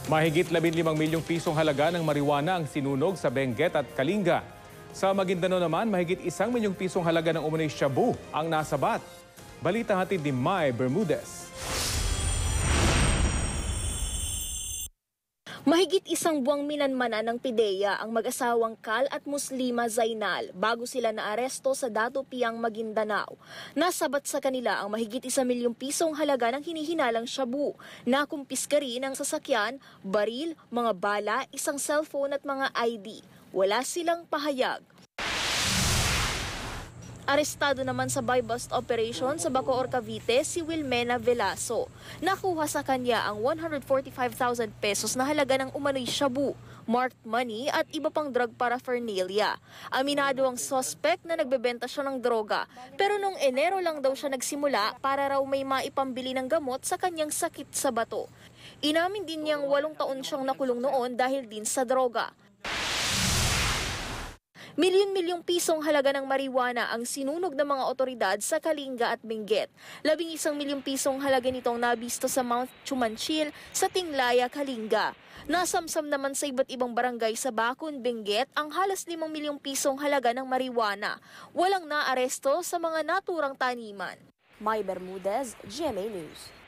Mahigit 15 milyong pisong halaga ng marijuana ang sinunog sa Benguet at Kalinga. Sa Maguindanao naman, mahigit 1 milyong pisong halaga ng umano'y shabu ang nasabat. Balita hatid ni May Bermudez. Mahigit 1 buwang minanmanan ng PIDEA ang mag-asawang Kal at Muslima Zainal bago sila naaresto sa Dato Piang, Maguindanao. Nasabat sa kanila ang mahigit 1 milyong pisong halaga ng hinihinalang shabu. Nakumpiska rin ang sasakyan, baril, mga bala, isang cellphone at mga ID. Wala silang pahayag. Arestado naman sa buy-bust operation sa Bacoor, Cavite si Wilmena Velaso. Nakuha sa kanya ang 145,000 pesos na halaga ng umano'y shabu, marked money at iba pang drug paraphernalia. Aminado ang suspect na nagbebenta siya ng droga, pero noong Enero lang daw siya nagsimula para raw may maipambili ng gamot sa kanyang sakit sa bato. Inamin din niyang 8 taon siyang nakulong noon dahil din sa droga. Milyon-milyong pisong halaga ng marijuana ang sinunog ng mga otoridad sa Kalinga at Benguet. 11 milyong pisong halaga nitong nabisto sa Mount Chumanchil sa Tinglaya, Kalinga. Nasamsam naman sa iba't ibang barangay sa Bacon, Benguet ang halos 5 milyong pisong halaga ng marijuana. Walang naaresto sa mga naturang taniman. May Bermudez, GMA News.